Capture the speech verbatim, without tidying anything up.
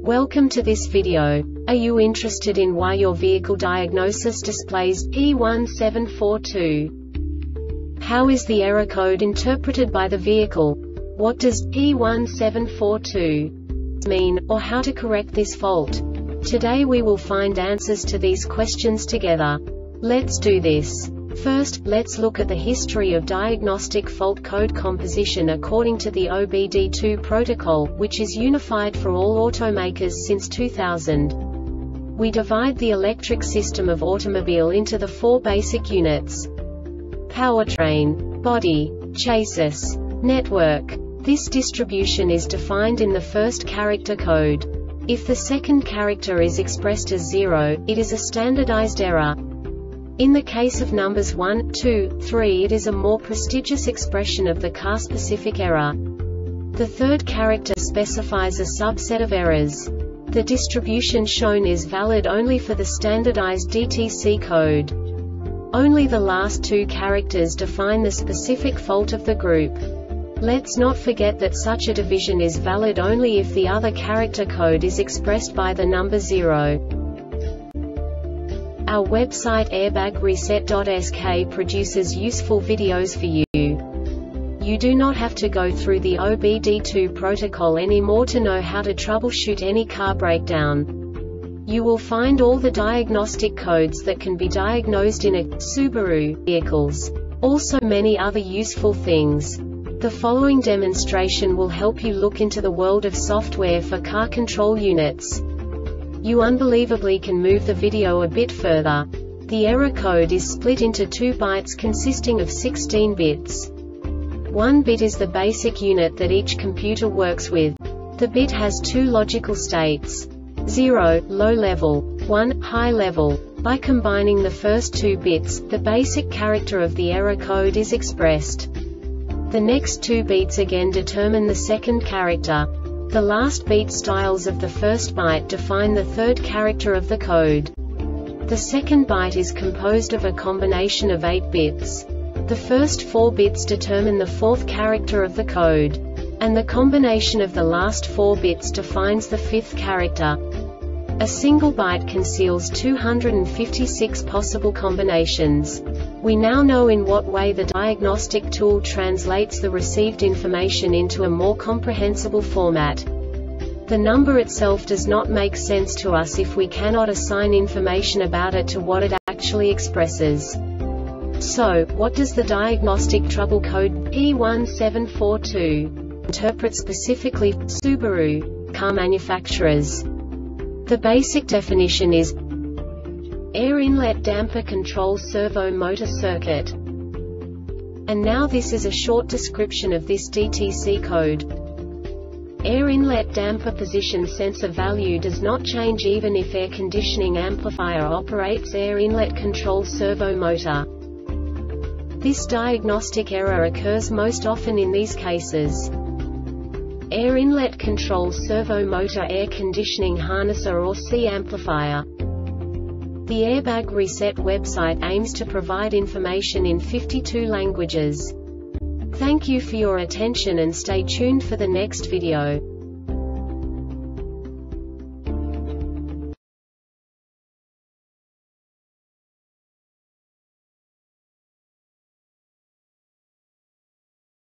Welcome to this video. Are you interested in why your vehicle diagnosis displays P one seven four two? How is the error code interpreted by the vehicle? What does P one seven four two mean, or how to correct this fault? Today we will find answers to these questions together. Let's do this. First, let's look at the history of diagnostic fault code composition according to the O B D two protocol, which is unified for all automakers since two thousand. We divide the electric system of automobile into the four basic units: powertrain, body, chassis, network. This distribution is defined in the first character code. If the second character is expressed as zero, it is a standardized error. In the case of numbers one, two, three, it is a more prestigious expression of the car-specific error. The third character specifies a subset of errors. The distribution shown is valid only for the standardized D T C code. Only the last two characters define the specific fault of the group. Let's not forget that such a division is valid only if the other character code is expressed by the number zero. Our website airbag reset dot S K produces useful videos for you. You do not have to go through the O B D two protocol anymore to know how to troubleshoot any car breakdown. You will find all the diagnostic codes that can be diagnosed in a Subaru vehicles. Also many other useful things. The following demonstration will help you look into the world of software for car control units. You unbelievably can move the video a bit further. The error code is split into two bytes consisting of sixteen bits. One bit is the basic unit that each computer works with. The bit has two logical states: zero, low level, one, high level. By combining the first two bits, the basic character of the error code is expressed. The next two bits again determine the second character. The last beat styles of the first byte define the third character of the code. The second byte is composed of a combination of eight bits. The first four bits determine the fourth character of the code. And the combination of the last four bits defines the fifth character. A single byte conceals two hundred fifty-six possible combinations. We now know in what way the diagnostic tool translates the received information into a more comprehensible format. The number itself does not make sense to us if we cannot assign information about it to what it actually expresses. So, what does the diagnostic trouble code P one seven four two interpret specifically for Subaru car manufacturers? The basic definition is air inlet damper control servo motor circuit. And now this is a short description of this D T C code. Air inlet damper position sensor value does not change even if air conditioning amplifier operates air inlet control servo motor. This diagnostic error occurs most often in these cases: air inlet control servo motor, air conditioning harnesser or C amplifier. The Airbag Reset website aims to provide information in fifty-two languages. Thank you for your attention and stay tuned for the next video.